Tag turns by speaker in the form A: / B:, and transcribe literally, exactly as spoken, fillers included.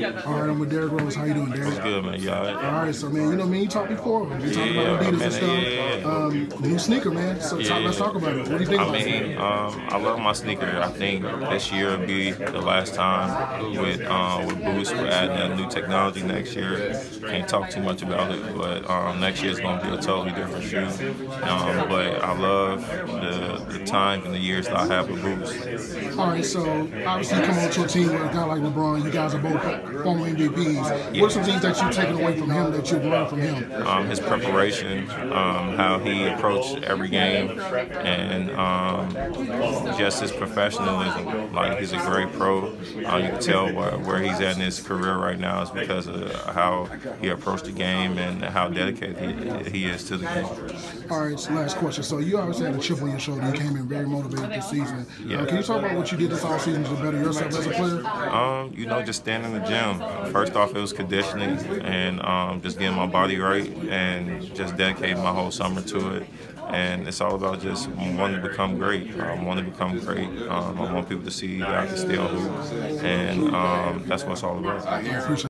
A: All right, I'm with Derrick Rose. How you doing, Derrick?
B: What's good, man? You all right?
A: All right, so man, you know me, you talked before. We talked
B: Yeah,
A: about Adidas
B: man,
A: and stuff.
B: yeah, yeah.
A: Um, new sneaker, man. So
B: Yeah.
A: talk, let's talk about it. What do you think
B: I
A: about
B: mean,
A: it?
B: um, I love my sneaker. I think this year will be the last time with um, with Boost. We're adding a new technology next year. Can't talk too much about it, but um, next year is going to be a totally different shoe. Um, but I love the, the time and the years that I have with Boost.
A: All right, so obviously you come on to a team where a guy like LeBron, you guys are both former M V Ps.
B: Yeah.
A: What are some things that you've taken away from him that you've learned from him?
B: Um, his preparation, um, how he approached every game, and um, just his professionalism. Like, he's a great pro. Uh, you can tell where, where he's at in his career right now is because of how he approached the game and how dedicated he, he is to the game.
A: All right, so last question. So you obviously had a chip on your shoulder. You came in very motivated this season.
B: Yeah.
A: Uh, can you talk about what you did this offseason to better yourself as a player?
B: Um, you know, just standing in the gym. First off, it was conditioning and um, just getting my body right and just dedicating my whole summer to it. And it's all about just wanting to become great. I um, want to become great. Um, I want people to see that I can still hoop. And um, that's what it's all about.
A: I appreciate it.